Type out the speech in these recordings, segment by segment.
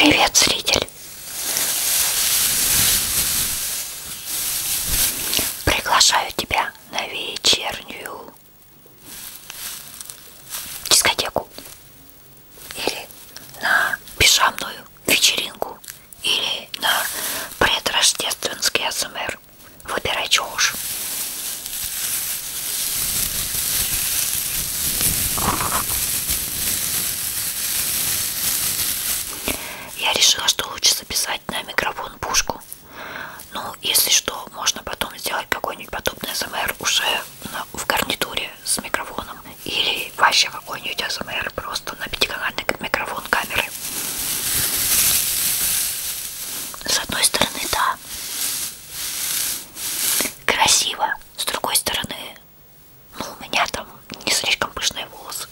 Привет, зритель! Приглашаю тебя на вечернюю дискотеку или на пижамную вечеринку или на предрождественский АСМР. Выбирай, чего уж. Я решила, что лучше записать на микрофон пушку. Ну, если что, можно потом сделать какой-нибудь подобный АСМР уже в гарнитуре с микрофоном. Или вообще какой-нибудь АСМР просто на пятиканальный микрофон камеры. С одной стороны, да, красиво. С другой стороны, ну, у меня там не слишком пышные волосы.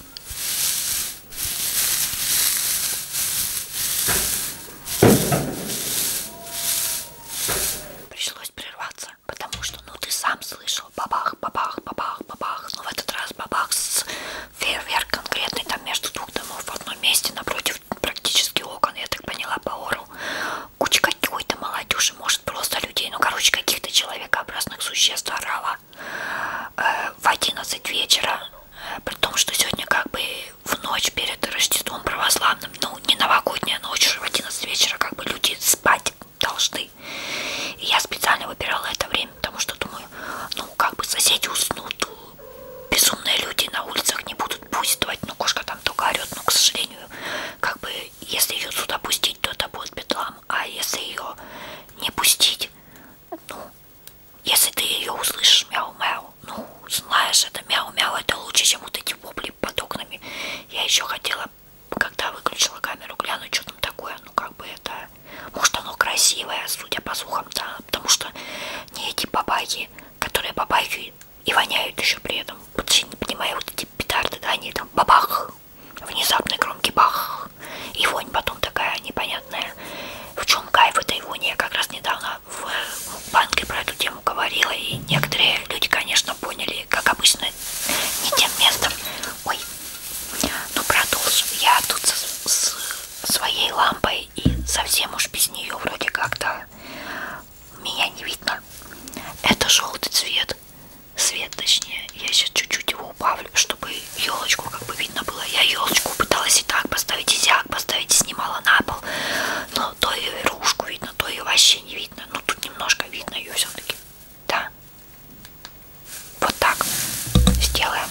Пришлось прерваться, потому что, ну, ты сам слышал бабах, бабах, бабах, бабах. Но в этот раз бабах с фейерверк конкретный, там между двух домов в одном месте, напротив практически окон, я так поняла по ору. Куча какой-то молодежи, может просто людей, ну, короче, каких-то человекообразных существ орала в 11 вечера. При том, что сегодня как бы в ночь перед Рождеством православным, ну, не новогодняя ночь, уже в 11 вечера как бы люди спать должны. И я специально выбирала это время, потому что думаю, ну, как бы соседи уснут, безумные люди на улицах не будут буйствовать, ну, кошка там только орет, но, к сожалению, как бы, если ее сюда пустить, то это будет бедлам, а если ее не пустить, ну, если ты ее услышишь мяу-мяу, ну, знаешь, это мяу-мяу, это лучше, чем вот эти вопли под окнами. Я еще хотела, когда выключила камеру, глянуть, что там такое, ну, как бы это, может, оно красивое, судя по слухам, да, потому что не эти бабайки, которые бабайки и воняют еще при этом, вообще не понимаю, вот эти петарды, да, они там бабах, внезапный громкий бах, и вонь потом такая непонятная. В чем кайф этой вони? Я как раз недавно в банке про эту тему говорила, и некоторые люди, конечно, поняли, как обычно, не тем местом. Ой, ну продолжим. Я тут с своей лампой и совсем уж без нее вроде как-то меня не видно. Это желтый цвет. Свет, точнее. Я сейчас чуть-чуть его убавлю, чтобы елочку как бы видно было. Я елочку пыталась и так поставить, и сяк поставить, и снимала на пол. Но то ее игрушку видно, то ее вообще не видно. Ну тут немножко видно ее все-таки. Да. Вот так сделаем.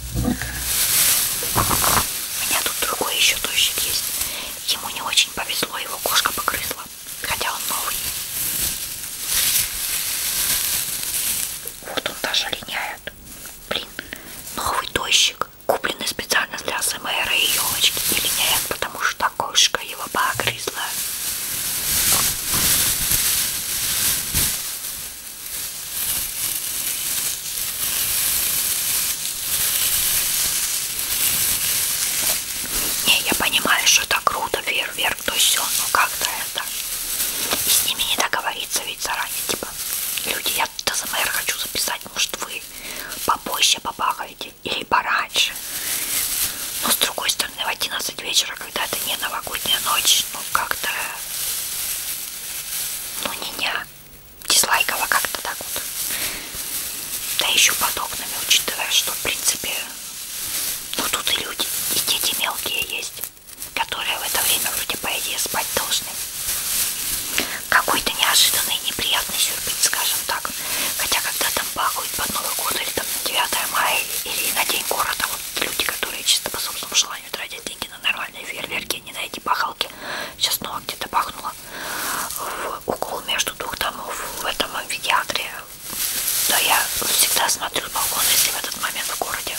У меня тут другой еще тощик есть. Ему не очень повезло, его кошка погрызла. Хотя он новый. Вот он даже линяет. Блин, новый тощик, купленный специально для АСМР и елочки, не линяет, потому что кошка его погрызла. Не, я понимаю, что это круто, фейерверк, то все, но как-то это... И с ними не договориться ведь заранее, типа, люди, я тут АСМР хочу записать, может вы попозже побахаете или пораньше. Но с другой стороны, в 11 вечера, когда это не новогодняя ночь, ну как-то, ну не-не, дизлайково как-то так вот. Да еще под окнами, учитывая, что в принципе, ну тут и люди, и дети мелкие есть, которые в это время вроде по идее спать должны. Какой-то неожиданный неприятный сюрприз, скажем так. Хотя когда там бахают под Новый год или там на 9 мая или на День города, вот люди, которые чисто по собственному желанию тратят деньги на нормальные фейерверки, не на эти бахалки. Сейчас снова где-то бахнуло в углу между двух домов в этом амфитеатре. Да я всегда смотрю с балкона, если в этот момент в городе.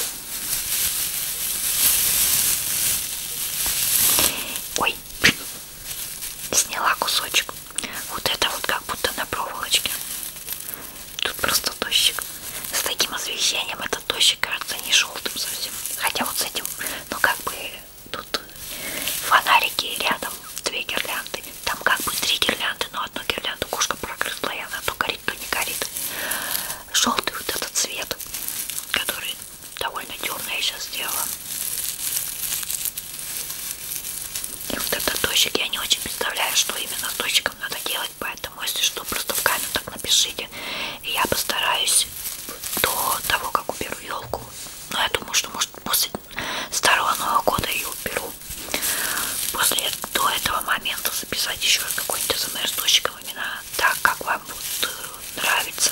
Ой, сняла кусочек. Вот это вот как будто на проволочке. Тут просто тощик. С таким освещением этот тощик кажется не желтым совсем. Хотя вот с этим, ну как бы тут фонарики рядом, 2 гирлянды. Там как бы 3 гирлянды, но одну гирлянду кошка прогрызла, и она то горит, то не горит. Желтый вот этот цвет, который довольно темный я сейчас сделала. И вот это дождик. Я не очень представляю, что именно с дождиком надо делать, поэтому, если что, просто в комментах напишите. И я постараюсь до того, как уберу елку. Но я думаю, что может после Старого Нового года ее уберу. После до этого момента записать еще какой-нибудь СМР с дождиком именно так, как вам будет нравится.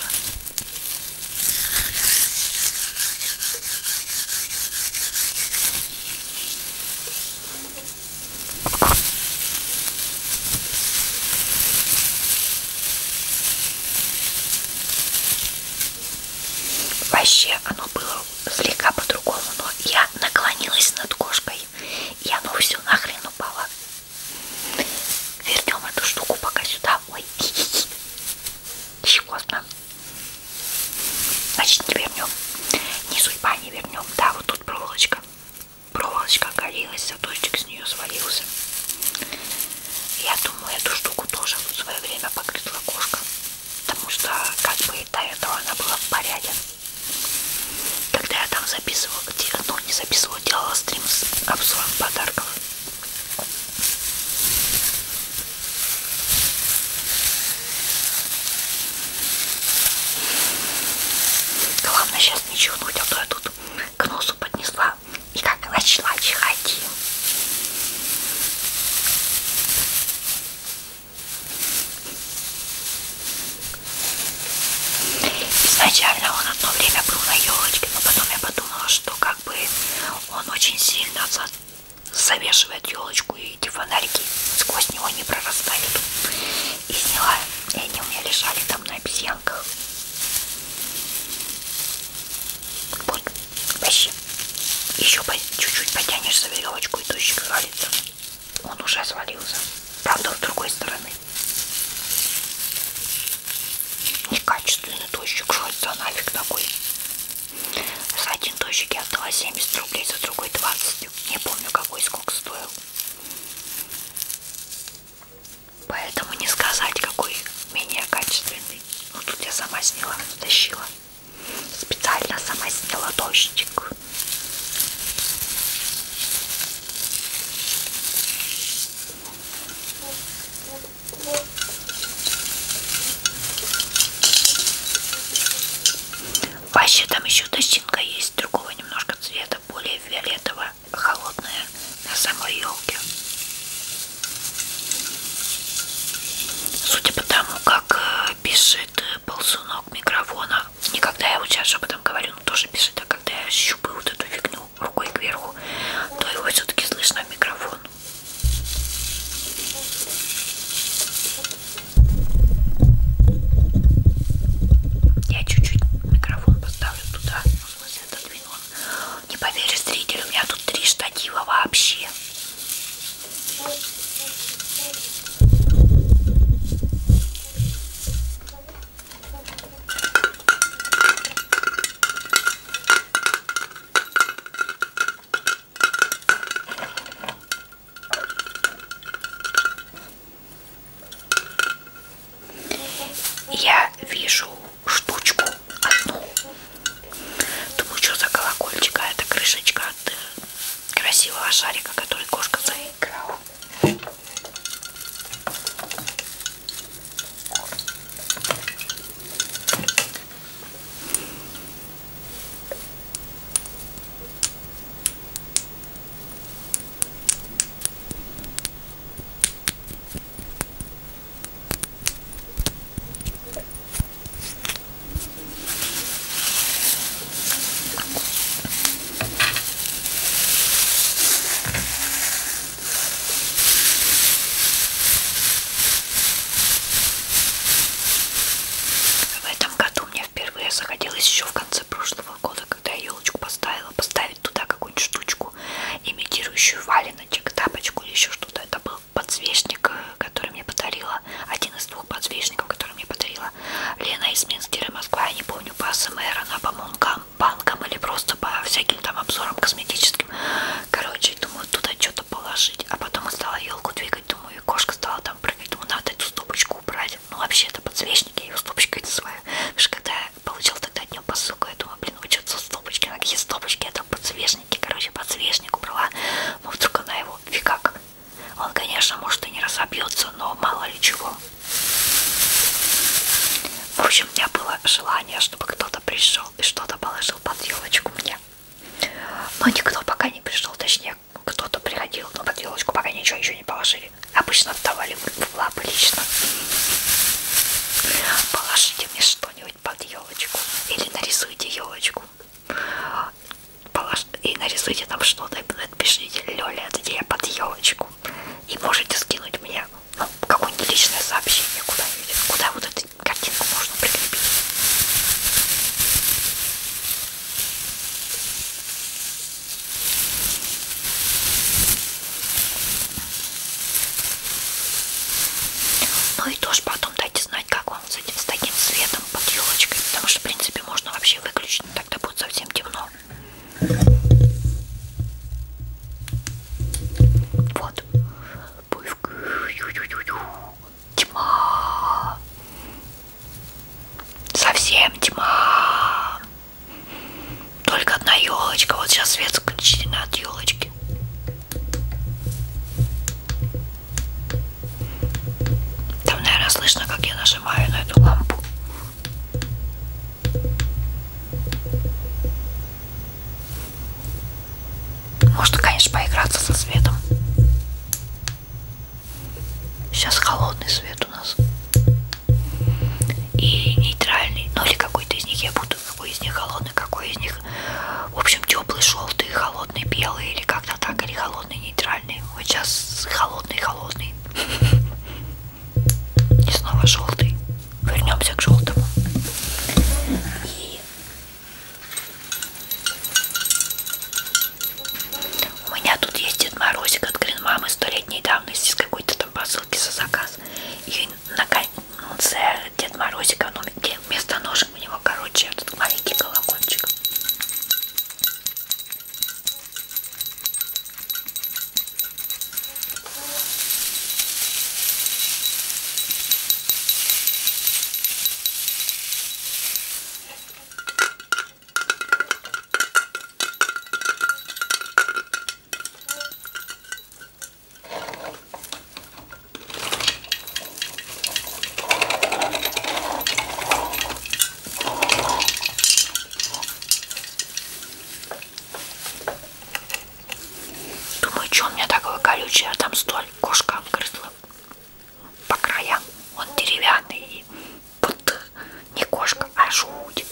Вообще оно было слегка по-другому, но я наклонилась над кошкой, и оно все нахрен упало. Вернем эту штуку пока сюда. Ой, щекотно. Значит, не вернем. Не судьба, не вернем. Да, вот тут проволочка. Проволочка оголилась, а дождик с нее свалился. Я думаю, эту штуку тоже в свое время погрызла кошка. Потому что как бы до этого она была в порядке. Когда я там записывала, ну не записывала, делала стрим с обзором подарков. Главное сейчас не чихнуть, а то я тут к носу поднесла и как начала чихать. Изначально он одно время был на елочке, но потом я подумала, что как бы он очень сильно завешивает елочку, и эти фонарики сквозь него не прорастали. И сняла, и они у меня лежали там на обезьянках. Вот, вообще. Еще чуть-чуть потянешь за веревочку, и дождик свалится. Он уже свалился. Правда, с другой стороны. Некачественный дождик, что это за нафиг такой? За один дождик я отдала 70 рублей, за другой 20. Не помню, какой сколько стоил. Поэтому не сказать, какой менее качественный. Ну тут я сама сняла, стащила. Специально сама сняла дождик. Вообще там еще дождинка есть другого немножко цвета, более фиолетово, холодная на самой елке. Судя по тому, как пишет ползунок микрофона, не когда я вот сейчас шепотом говорю, но тоже пишет, а когда я щупаю вот эту фигню рукой кверху, то его все-таки слышно в микрофон. Я чуть-чуть микрофон поставлю туда, ну, в смысле отодвину. Не поверишь, зритель, у меня тут 3 штатива вообще. Я вижу штучку одну. Думаю, что за колокольчик, а это крышечка от красивого шарика, который кошка заиграла. может и не разобьется, но мало ли чего. В общем, у меня было желание, чтобы кто-то пришел и что-то положил под елочку мне. Но никто пока не пришел, точнее, кто-то приходил, но под елочку пока ничего еще не положили. Обычно отдавали в лапы лично. Положите мне что-нибудь под елочку. Или нарисуйте елочку. И нарисуйте там что-то. И напишите: Лёля, это я под елочку. И можете скинуть мне, ну, какое-нибудь личное сообщение куда-нибудь. Куда вот эту картинку можно прикрепить. Ну и тоже потом дайте знать, как вам с этим, с таким светом под елочкой, потому что в принципе можно вообще выключить, тогда будет совсем темно. Вот. Тьма. Совсем тьма. Только одна елочка. Вот сейчас свет включили от елочки. Там, наверное, слышно, как я нажимаю на эту лампу. Можно, конечно, поиграться со светом. Сейчас холодный свет у нас. И нейтральный. Ну или какой-то из них я буду. Какой из них холодный, какой из них. В общем, теплый, желтый, холодный, белый. Или как-то так. Или холодный, нейтральный. Вот сейчас холодный. И снова желтый. Вернемся к желтому. И у меня тут есть Дед Морозик от Green Mama 100-летней давности с какой-то там посылки за заказ. И на конце Дед Морозика, ну, вместо ножек у него, короче, этот маленький колокольчик. Думаю, что у меня такое колючее, а там столь кошка обгрызла по краям. Он деревянный и вот не кошка, а жуть.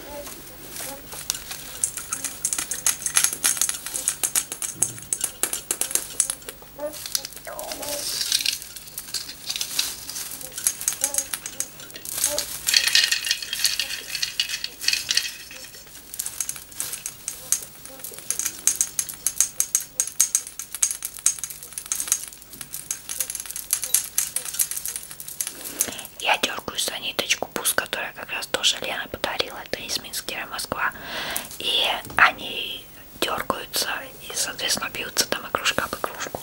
Я дергаюсь за ниточку бус, которая как раз тоже Лена подарила. Это из Минск-Москва. И они дергаются и, соответственно, бьются там игрушка об игрушку.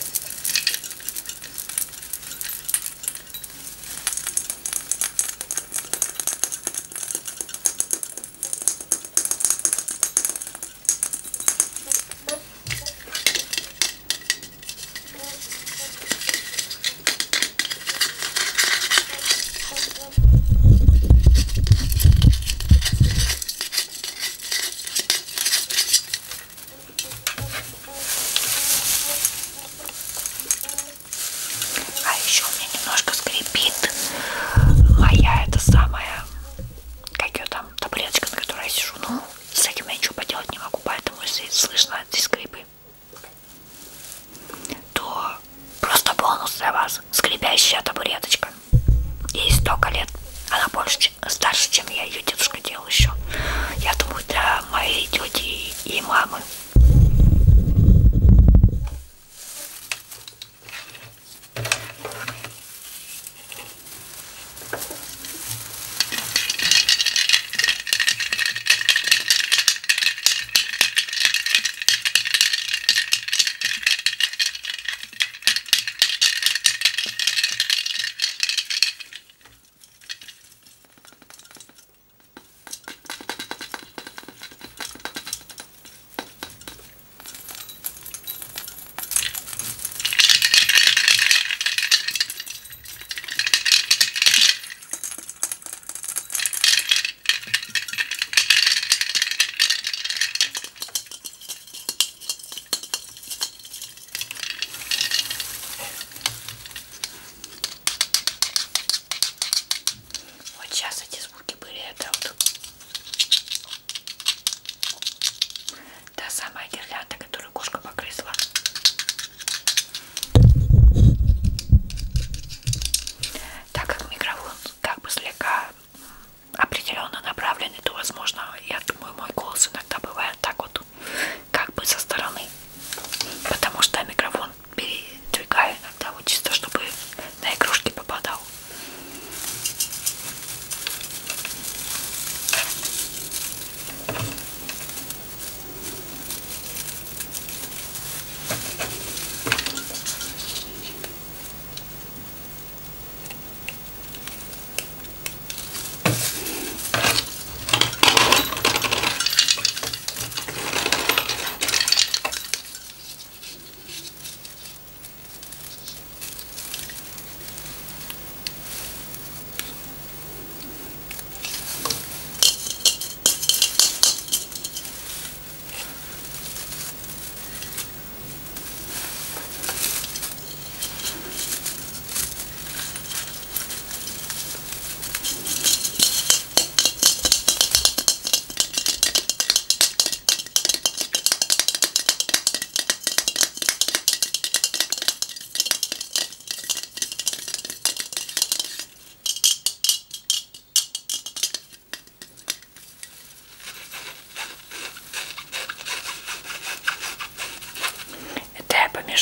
А еще у меня немножко скрипит моя эта самая, как ее там, таблеточка, на которой я сижу. Ну, с этим я ничего поделать не могу, поэтому если слышно эти скрипы, то просто бонус для вас. Скрипящая табуреточка. Ей столько лет. Она больше, старше, чем я. Ее дедушка делал еще. Я думаю, для моей тети и мамы.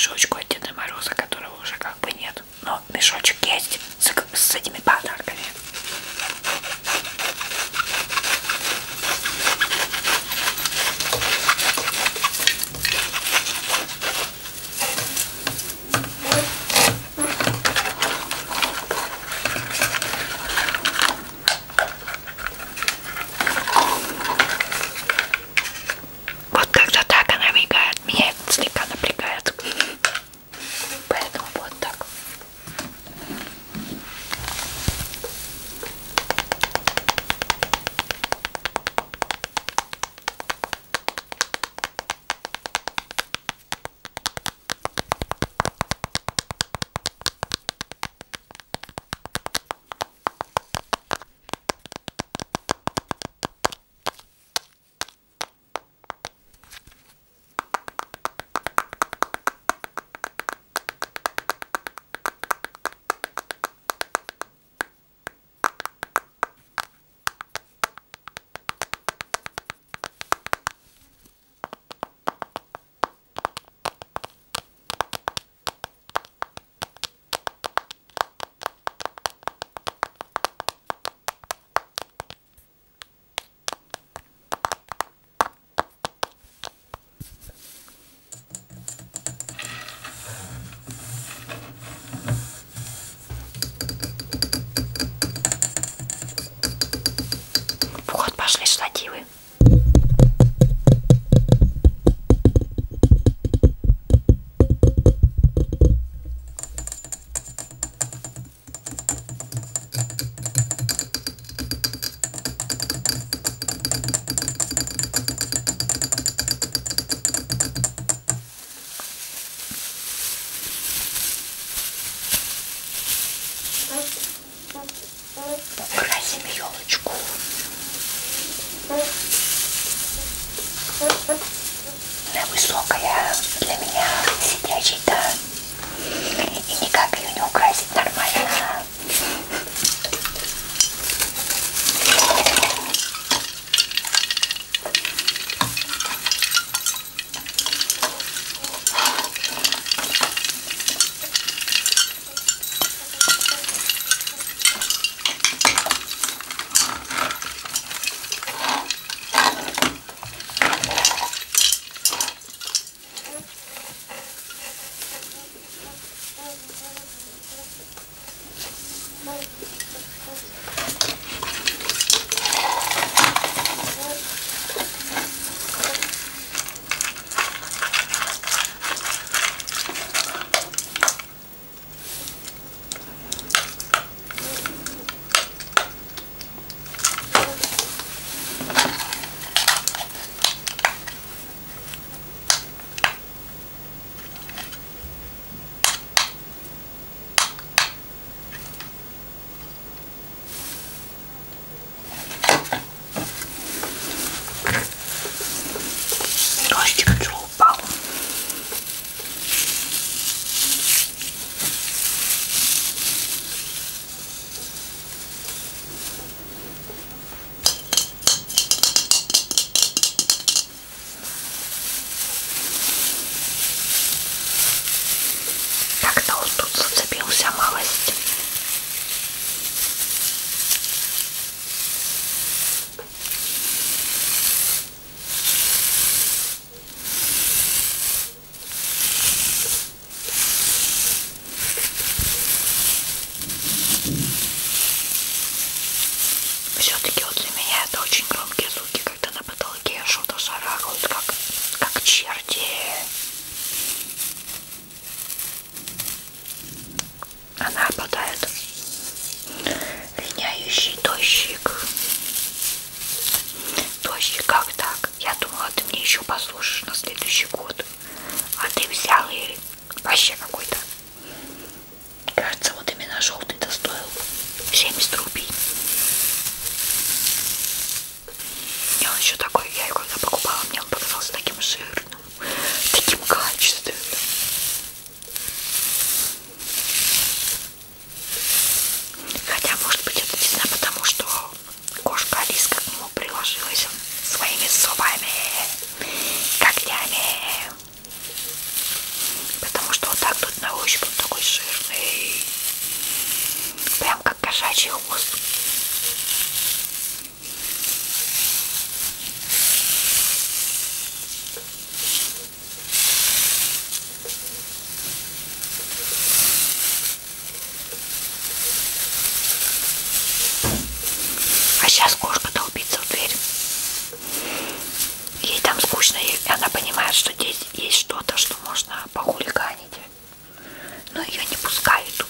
мешочку от Деда Мороза, которого уже как бы нет. Но мешочек есть с этими подарками. Вот когда так она мигает, меня это слегка напрягает. Поэтому вот так. Вот пошли штативы. Украсим елочку. Она высокая для меня, сидячей-то. И никак ее не украсить нормально. Дождик уже упал. Как-то он тут зацепился малость. Все-таки вот для меня это очень громкие звуки, когда на потолке что-то шарахают, как черти. Она опадает. Линяющий дождик. Дождик, как так? Я думала, ты мне еще послушаешь на следующий год. А ты взял и вообще какой-то. Кажется, вот именно желтый-то стоил 70 рублей. И он еще такой, я его когда покупала, мне он показался таким жирным, таким качественным. Хотя, может быть, это действительно потому, что кошка Алиска к нему приложилась своими зубами, когтями. Потому что собачий хвост. А сейчас кошка долбится в дверь. Ей там скучно, и она понимает, что здесь есть что-то, что можно похулиганить. Но ее не пускают.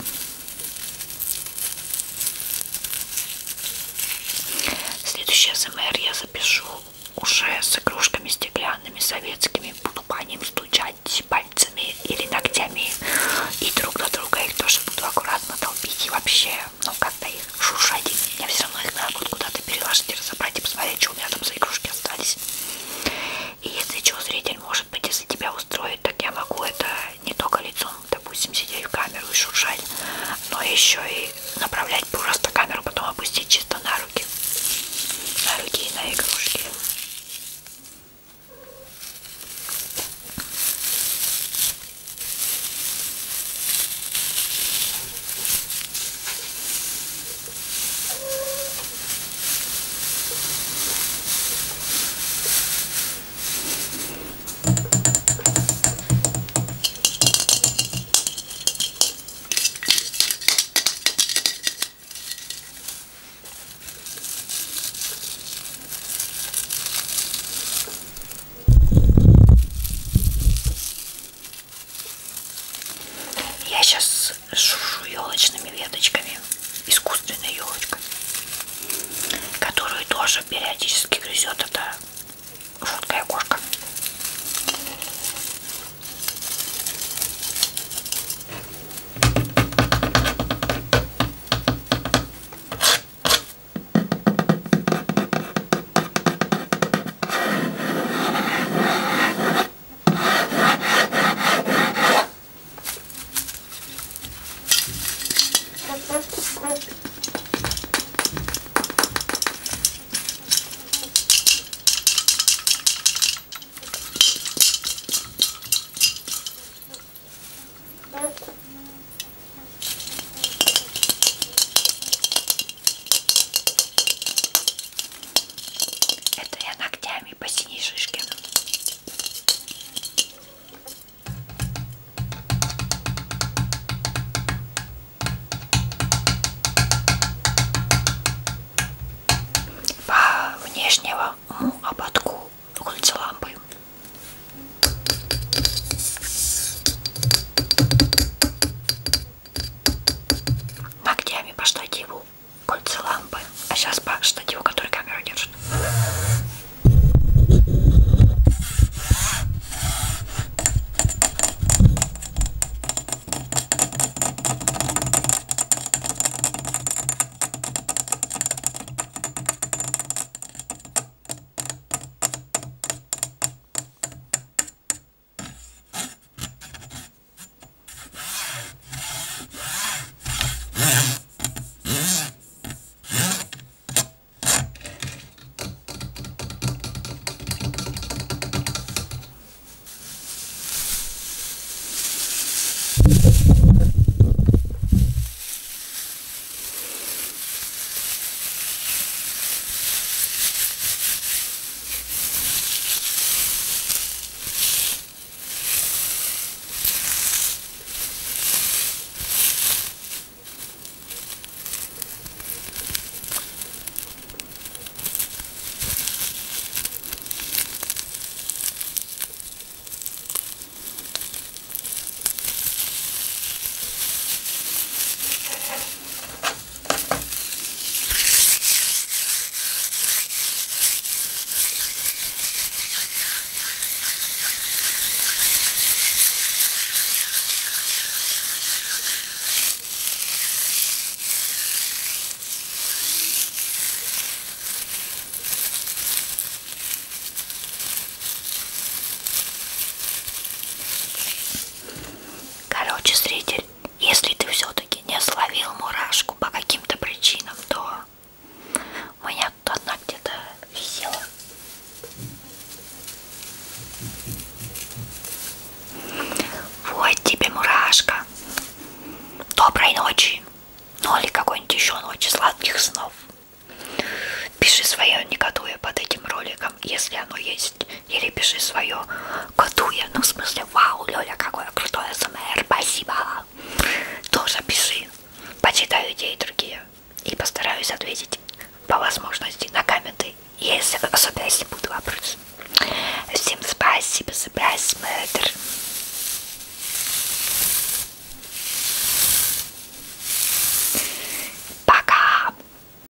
Следующий СМР я запишу уже с игрушками стеклянными советскими. Буду по ним стучать пальцами или ногтями. И друг на друга их тоже буду аккуратно долбить. И вообще, ну как-то их шуршать. Мне все равно их надо куда-то переложить и разобрать и посмотреть, что у меня там за игрушки остались. И если что, зритель, может быть, если тебя устроит, так я могу это не только лицом, допустим, сидеть в камеру и шуршать, но еще и направлять просто камеру, потом опустить чисто на руки и на игрушки. Я сейчас шуршу елочными веточками, искусственной елочкой, которую тоже периодически грызет эта жуткая кошка. Это я ногтями по синей шишке. По внешнему ободку кольцелампы. Ногтями по штативу кольцелампы. А сейчас по штативу, который камеру держит. Короче, зритель, если ты все-таки не словил мурашку по каким-то причинам, то у меня тут одна где-то висела. Вот тебе мурашка. Доброй ночи. Ну или какой-нибудь еще ночи. сладких снов. Пиши свое негодуя под этим роликом, если оно есть. Или пиши свое годуя. Ну, в смысле, вау, Лёля, какое крутое СМР, спасибо. Тоже пиши. Почитаю идеи другие. И постараюсь ответить по возможности на комменты, если, особенно если будут вопросы. Всем спасибо за